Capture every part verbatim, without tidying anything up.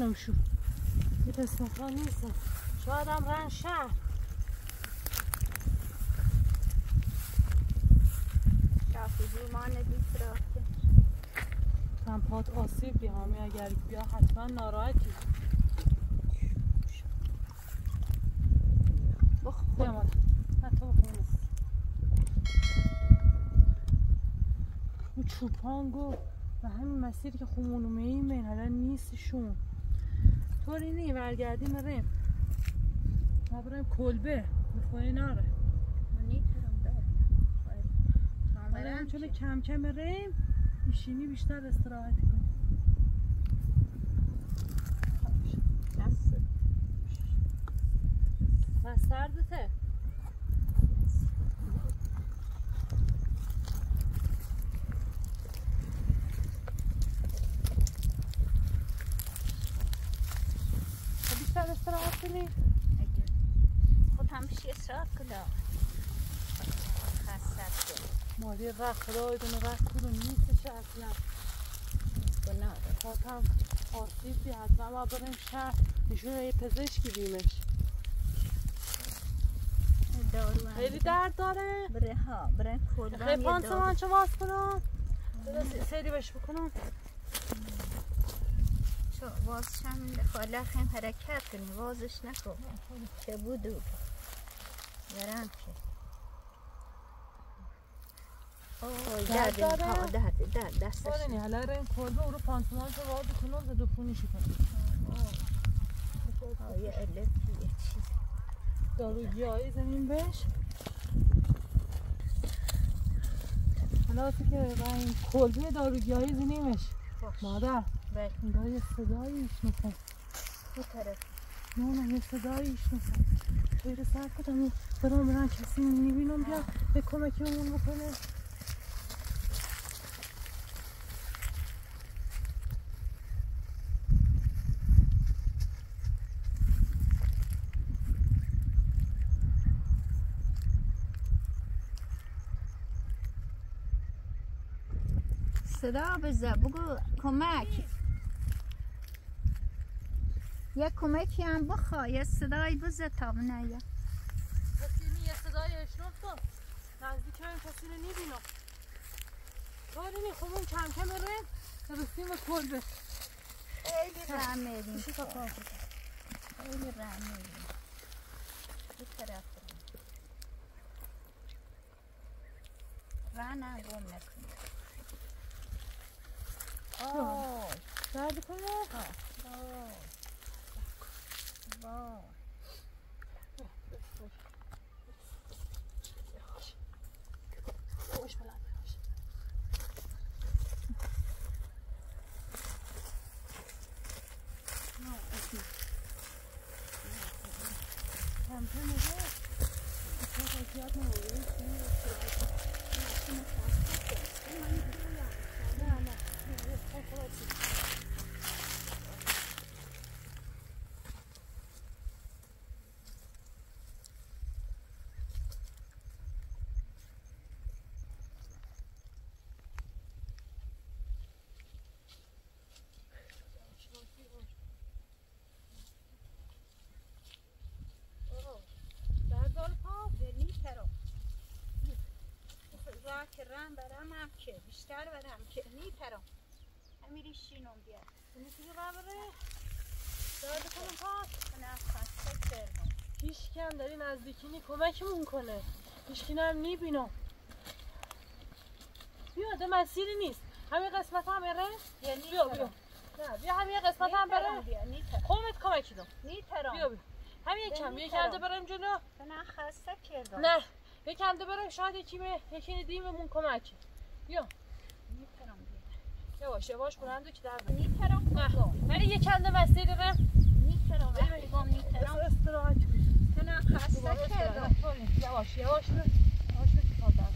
خانم شو یه پسنخان نیستم شاید هم رن شهر شافی زیمانه بیت رافته من پات آسیب بی همی اگر بیا حتما ناراحتی بخور بیامان حتی بخونست اون چوپانگو و همین مسیری که خمونومه این بین حالا نیستشون طوری نی برگردیم ریم ما بریم کلبه بخواه ناره نیترم داره بریم چون کم کم ریم میشینی بیشتر استراحت کنیم من سردته بیشتر استراحت کنیم خود همشی استراحت کلا خستت کنیم مالی رخ خدا بدون رخ کدوم نیستش اصلا گناه پاتم آسیب بی حتما ما بریم شهر نشون یه پزشکی بیمش دارو خیلی درد داره بره ها بره کلبان خیلی پانسمان چه واز کنم سری بش بکنم چو واز چند خاله خیم حرکت کنی وازش نکن که بودو برم که اوه درد ها درد درد دستش بارنی حالا رنگ کلبه او رو پانسمان چه واز کنم زده پونیشی کنم یه الفی یه چیز داروگی هایی زمین بش حالا وقتی که این کلبه داروگی هایی زنیمش مادر اینگاه یه صدایی ایشنسن دو طرف نه نه یه صدایی ایشنسن خیلی سر کدم برام برام کسی میبینم بیا به کمکی همون بکنه صدا بزن بگو کمک یه کمکی هم بخوا یه صدایی بزن تا نه یا کسی نی یه صدایی اشنفتم نزدیک هم کسی رو نیبینم کاری نی خوبون کم کم ریم رسیم به کلبه خیلی رحم میدیم کشی تا کار خیلی رحم میدیم دو طرف رحم هم گم نکنیم آه درد کنه؟ آه وای خوش بلند باش نه اصلا کم کم میگه اصلا زیاد نموده نه نه نه که رم برم هم که بیشتر برم که نیترم همیری شینم بیاد میتونی رم بره درد کنم پاس نه خسته کردم هیچ کم داری نزدیکینی کمکمون کنه هیچ کنه هم نیبینم بیا ده مسیری نیست همین قسمت هم بره یعنی بیا بیا نه بیا همین قسمت هم بره خومت کمکی دم نیترم بیا بیا همین کم یک کنده برم جلو نه خسته کردم نه یک کنده برم شاید یکی به یکی دیممون کمکی بیا نیترم یواش یواش بلندو که در نیترم نه ولی یک کنده مسیری رم نیترم وقتی بام نیترم استراحت کن نه خسته کردم یواش یواش رو یواش رو که پادر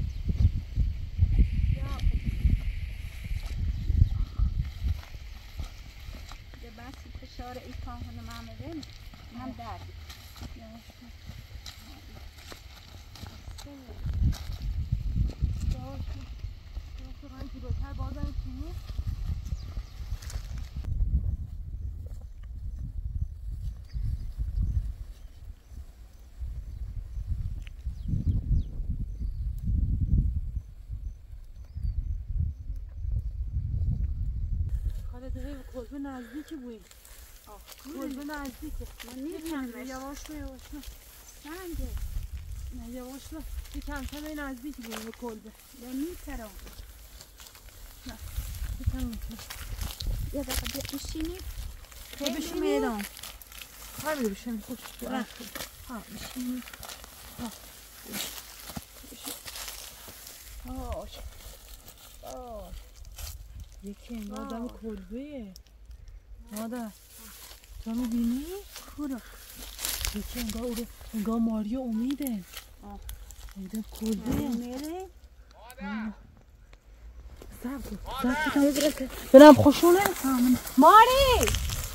یه بسی فشار ای پاهنم آمده هم دردی یواش رو یواش رو یواش رو رنگ جلوتر بازم کنی دیگه کلبه نزدیکی بوی کلبه نزدیکه من نیفهمش یواش رو یواش رو سنگه نه یواش رو یه کم کم نزدیکی بوی به کلبه به میترم نه یه کم میتونم یه دقیقه بشینی بشینی میدان همین بشینی خوش برم ها بشینی ها آه آه یکی انگار آدم کلبهه مادر تو میبینی؟ کورو یکی انگار اوره انگار ماریا امیده آه ایده کلبه میره زب کن زب کن برسه برم خوشونه ماری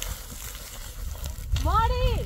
ماری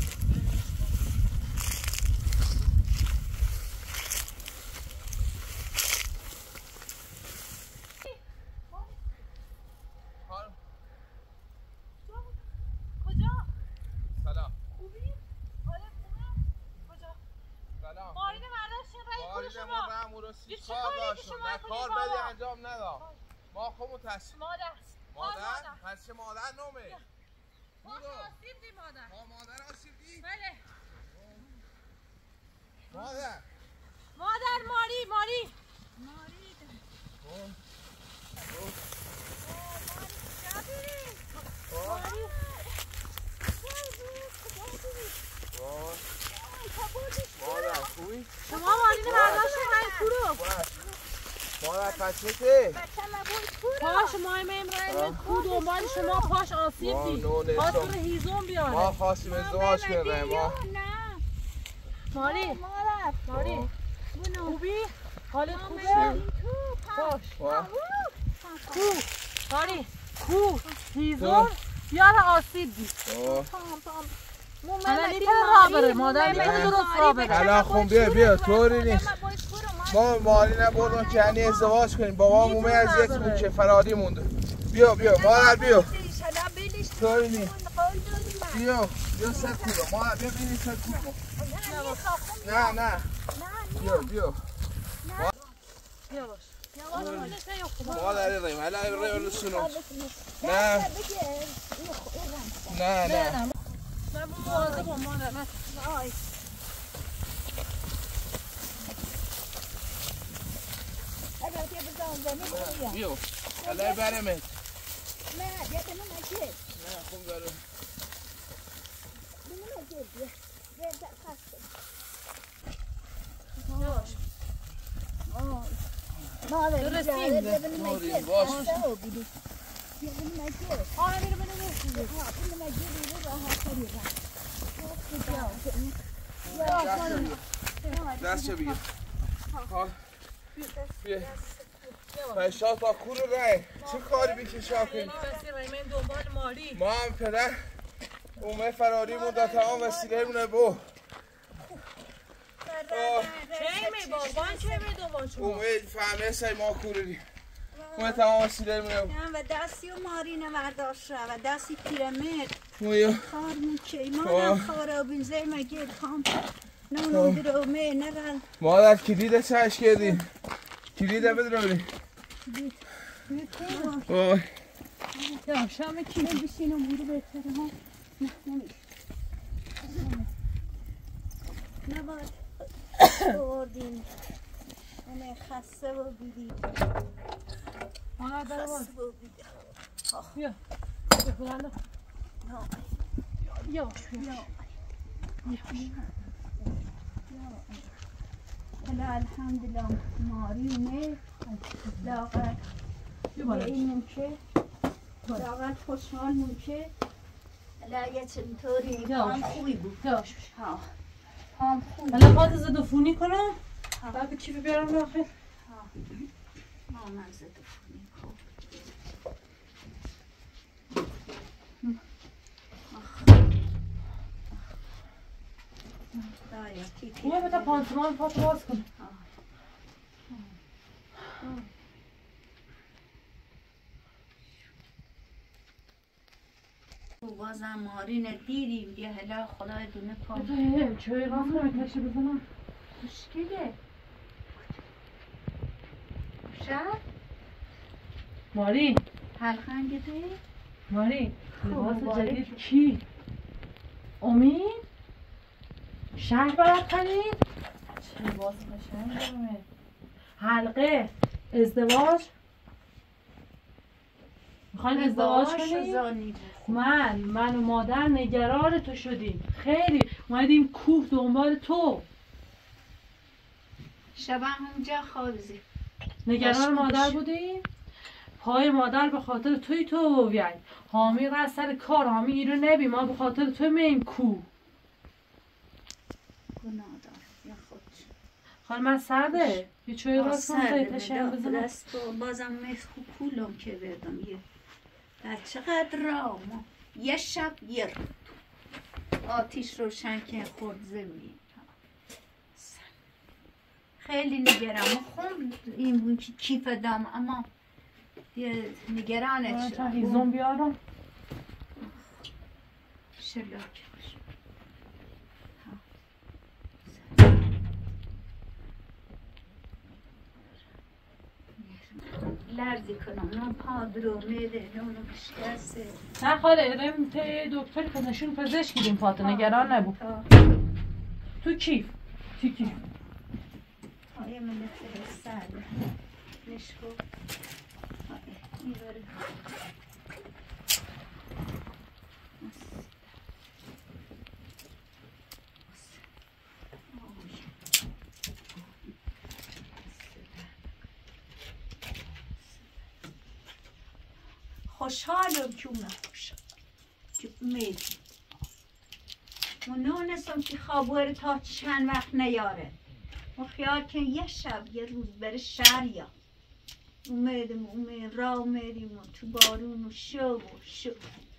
کجا؟ سلام خوبی؟ آره خوبه؟ کجا؟ سلام مارین برداشتین رای خود شما مارین ما رسی یه چه کار کاری که داشتم شما نه کنید کار بابا؟ بدی انجام ندام ما خودمون تصمیم مادر مادر مادر پس چه مادر نومه ما آسیب دی مادر ما مادر آسیب دی بله مادر مادر ماری ماری ماری مادر خوبی؟ شما مارین برداشتین رای کورو مادر پس چته؟ پاش ما میم رای کو دنبال شما پاش آسیب دی پاش رو هیزون بیاره ما خواستیم ازدواج کنیم ما ماری مادر ماری خوبی؟ حالت خوبه؟ پاش کو ماری کو هیزون بیاره آسیب دی حالا نیتن را بره مادر نیتن درست را بره حالا خون بیا بیا طوری نیست ما مالی نبردم که یعنی ازدواج کنیم بابا مومه اذیت بود که فراری مونده بیا بیا مادر بیا طوری نیست بیا بیا سر کورو مادر بیا بینی سر کورو نه نه بیا بیا یواش یواش مادر ریم حالا ریم رسونم نه نه نه من مواظب با مادر من بیا حالا برمت نه یه کنه نکه نه خوب داره بمونه جدیه یه دقیقه یواش مادر درستیم بیا ببینیم نکه باش. خسته بودی بیا ببینیم نکه آه میره بینه میرسیده ها ببینیم نکه بیره راحت تری دست چه بگیر بیا پیشا تا کور رای چه کاری بیکی شاکنی یعنی مسیر رایمین دنبال ماری ما هم پدر اومه فراری بود تا تمام وسیله مونه بو چه می بابان چه می دنبال شما اومه فهمه سای ما کوری اومه تمام وسیله مونه بو و دستی و ماری نورداشت و دستی پیرمید مویو خار میچه مادر خارابین زی مگیر کام نونو در اومه نرال مادر کلیده چهش کردی کلیده بدرونی وای یا شام کی بشینم برو بهتره ها نه نمیشه نباید بردین اونه خسته و بیدی مادر در باز خسته و بیدی بیا بلند یواش یواش حالا الحمدلله ماری نه لاغر این ممشه لاغر خوشحال ممشه حالا یه چنطوری هم خوبی بود یواش ها هم خوبی حالا خواهد زدفونی کنم بعد به کیف بیارم داخل ها من زدفونی خوب خوبه بتا پانسمان پاتو باز کنه بازم مارین دیدیم دیگه حالا خدای دونه کام بتا چای راست کنم کشی بزنم مشکله شب ماری حلقنگ دی ماری لباس جدید کی؟ امید؟ شهر برد خرید؟ چه لباس قشنگه. حلقه ازدواج میخواین ازدواج کنیم؟ من من و مادر نگران تو شدیم خیلی اومدیم کوه دنبال تو شبه اونجا خوابزی نگران مادر بودیم پای مادر به خاطر توی تو بیای حامی را سر کار حامی ایرو نبی ما به خاطر تو میم کوه گناه دارم یا خود خال من سرده یه چوی راست کن سرده تشم بزنم دست تو بازم میخو کولم که بردم یه در چقدر رام یه شب یه رو آتیش روشن که خورد زمین خیلی نگرم خون این بود که کیف دام اما یه نگرانت شد هیزم بیارم شلاک لرزی کنم نام پادرو میده نونو بشکسته نه خاله رم ته دکتر پزشون پزشک گیریم پاته نگران نبود تو کیف تو کیف آیه من فرستاده نشکو آیه میبره خوشحالم که اون خوشحال که میدیم منونستم که خوابوره تا چند وقت نیاره و خیال که یه شب یه روز بره شریا اومدم اومد را اومدیم و تو بارون و شو و شو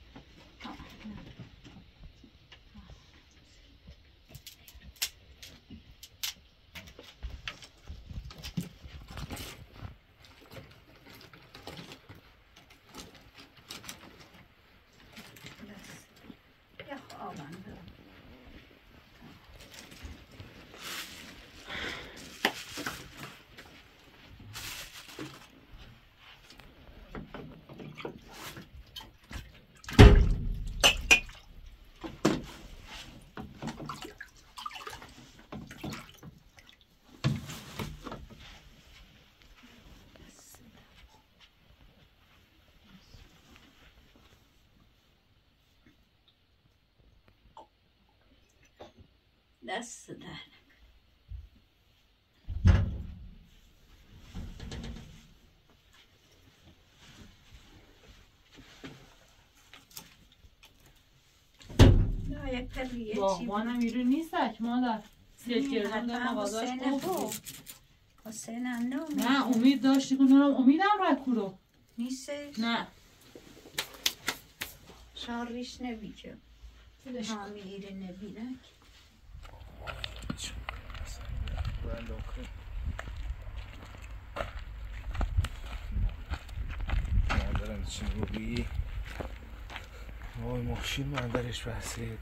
دست در نه یک پریه چی باغبانم ایرو نیستک مادر سیل کردم در مغازاش گفت حسین هم نو نه امید داشتی کنونم امیدم رد کرو نیستش؟ نه شان ریش نبی که همی ایره نبیدک مادرم چی بودی؟ وای ماشین من درش بسید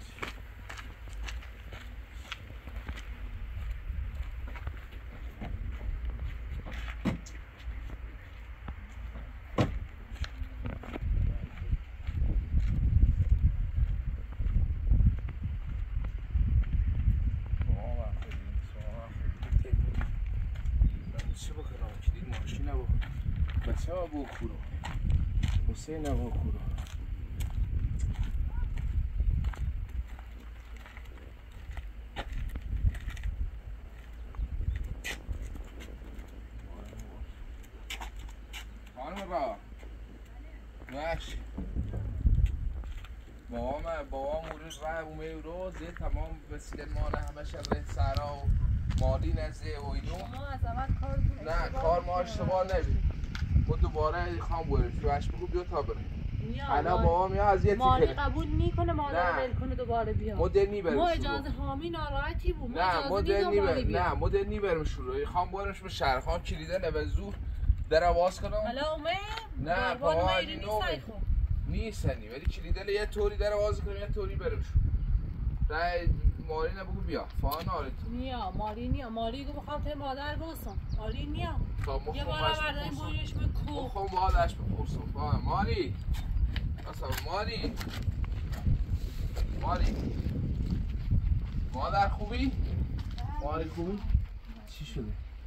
بخورو حسین بخورو خانم با باش بابام بابام اون راه اومه رو زی تمام وسیله مال همش ره سرا و مالی نزه و اینو ما از اول کار نه کار ما اشتباه نبید ما دوباره خواهم بریم شوهش بگو بیا تا بریم حالا بابا میاد از یه مالی تیکره قبول میکنه مادر ول کنه دوباره بیا ما دل نیبریم ما اجازه حامی ناراحتی بود نه ما دل نیبریم نه ما دل نیبریم شروع خواهم بریمش به شهر خواهم کلیده نوه زور در آواز کنم حالا اومه نه بابا علی نو نیستنی ولی کلیده یه طوری در آواز کنیم یه طوری بریم شروع رای مالی نبگو بیا فان آرید نیا مالی نیا مالی گو بخوام ته مادر بوسم مالی نیا تا یه بار برداریم بویش به کو مخوام مادرش بپرسم فان مالی اصلا ماری ماری مادر خوبی؟ ماری خوبی؟ چی شده؟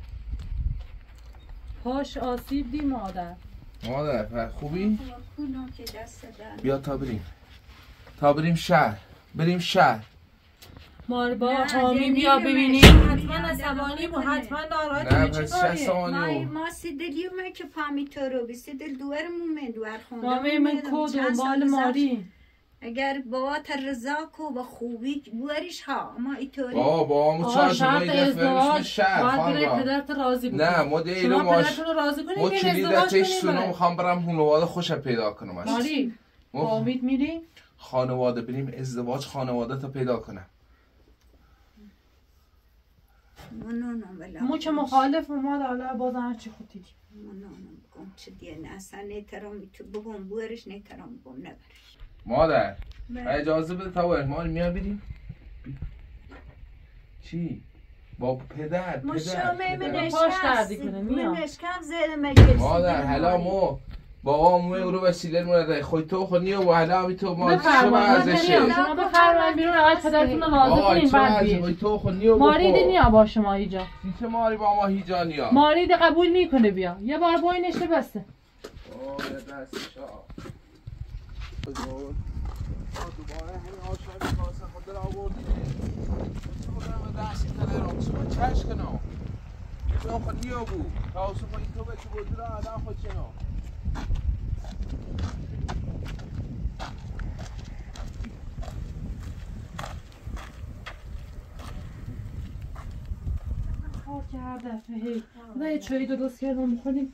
پاش آسیب دی مادر. مادر خوبی؟ بیا تا بریم تا بریم شهر بریم شهر مار با حامی بیا ببینیم حتما عصبانی بود حتما ناراحت نه بود. پس چه عصبانی ما سیدلیو من که فهمی تو رو بی سیدل دوارمون من دوار خونده مامی من کو دنبال ماری اگر بابات رضا کو با خوبی بوریش ها اما اینطوری بابا بابامو چند شما این دفعه بریم شهر باید بره پدرت راضی بکنی. نه ما دیلو شما ماش پدرتون راضی کنید ما که کلید ازدواج تش کنیم. سونو میخوام برم خانواده خوشم پیدا کنم. ماری با امید میری؟ خانواده بریم ازدواج خانواده تا پیدا کنم. مو که مخالف ما حالا باز هر چی خودی بگم چه دیگه نه اصلا نترام تو بگم بورش نترام بگم نبرش مادر اجازه بده تا بریم ما میان بریم چی با پدر پدر مشامه من پاش دردی کنه میام نشکم زده مگه مادر حالا مو بابا مو رو وسیله مونه خود تو خود نیو و حالا می تو ما چه بفرمایید ازشه شما بفرمایید بیرون اول پدرتون رو راضی کنین بعد بیاین. تو خود نیو مارید نیا با شما اینجا چه ماری با ما هیجا نیا مارید قبول میکنه بیا یه بار بای نشه بسته اوه یه دستشا بزرگ دوباره همین آشانی کاسه خود در آوردی خودم دستی تله را شما چش کنم تو خود نیو بود تا اصلا این تو به چه بودی را آدم خود چنو کار کرده فهی و یه چایی درست کردم بخوریم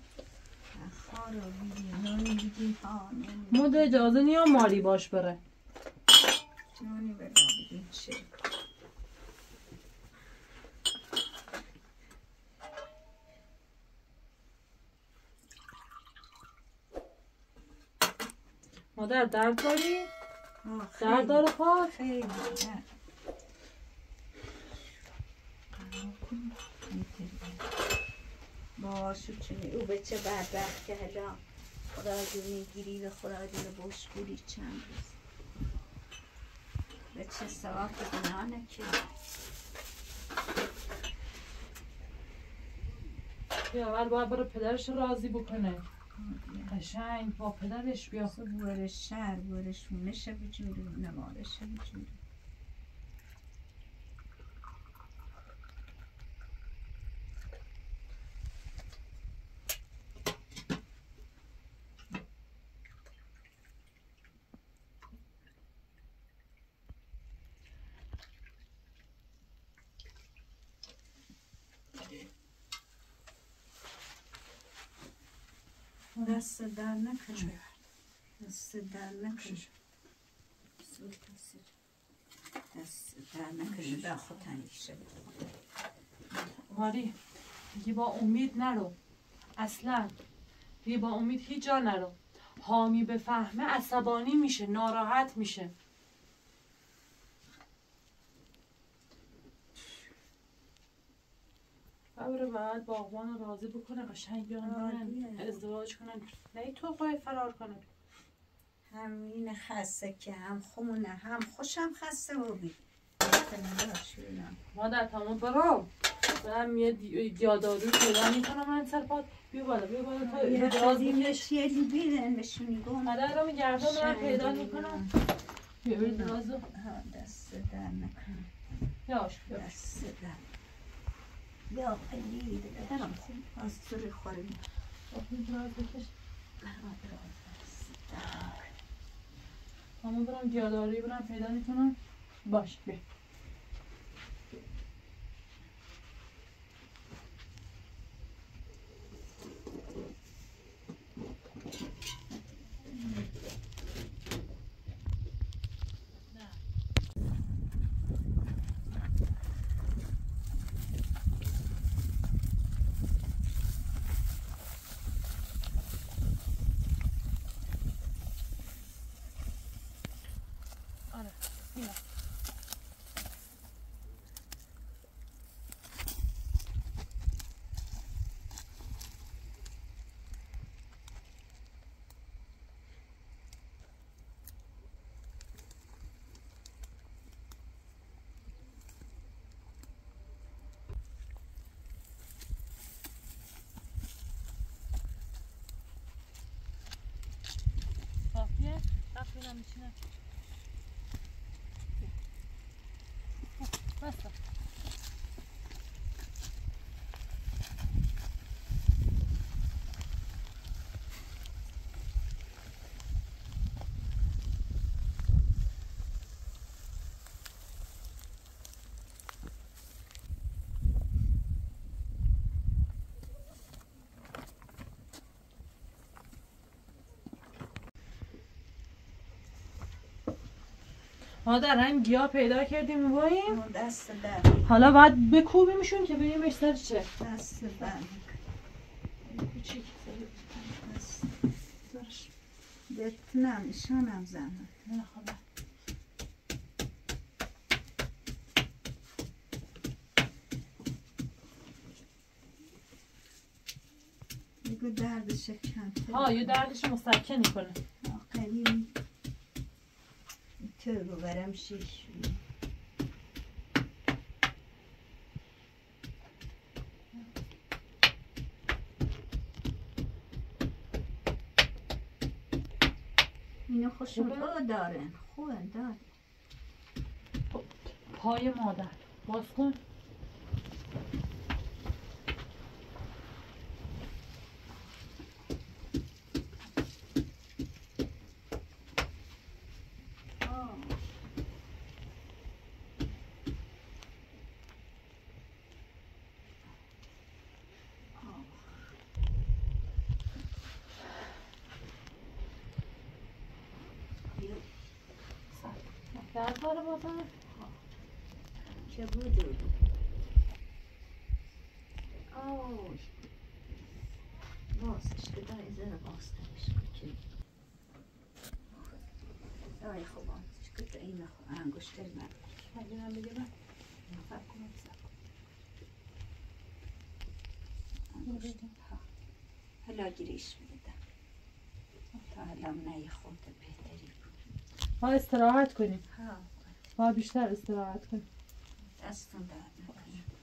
مده اجازه نیا ماری باش بره نانی بگم بگیم چه مادر درد داری؟ درد داره پا؟ خیلی نه باشو چونی او بچه بدبخت که هلا خدا جونی گیری و خدا جون باش بوری چند روز بچه سواب گناه نکرد بیا اول باید برای پدرش راضی بکنه قشنگ با پدرش بیا بورش شهر بورش مونشه بجوری نمارش بجوری دست در نکنه دست در نکنه دست در نکنه در خود تنیشه ماری دیگه با امید نرو اصلا دیگه با امید هیچ جا نرو حامی بفهمه عصبانی میشه ناراحت میشه ببره بعد باغبان رو راضی بکنه قشنگ بیان برن ازدواج کنن نه تو خواهی فرار کنه همین خسته که هم خمونه هم خوشم خسته و بی مادر تمام برو برم یه دیادارو پیدا میکنم من سر پاد بیا بالا بیا بالا تا یه دراز یه میکش چیزی بیدن بشونی گم مادر رو گردن من پیدا میکنم بیا بیا درازو دست در نکنه یاش دست در یا خیلی درم خوب از سر خوریم آخی دراز بکش همون برم دیاداری برم پیدا میکنم باش بیا میشینه بس مادر هم گیاه پیدا کردیم میباییم دست در حالا باید بکوبیمشون که ببینیم سر چه دست در کوچیک دست درش بتونم ایشانم زنم نه خدا بگو دردش کم ها یه دردش مسکنی کنه آخرین تو ببرم شیش اینو خوشون دارن خوبن دارن پای مادر باز کن درد داره بازم چه بود آوی بازش که داری زره باستنش که آی خوب آمزش که این انگشتر نداری اگه هم بگه من نفر کنم سب حالا گریش میدم تا حالا نه خود بهتری بود ما استراحت کنیم ها ما بیشتر استراحت کنیم دستم درد نکنه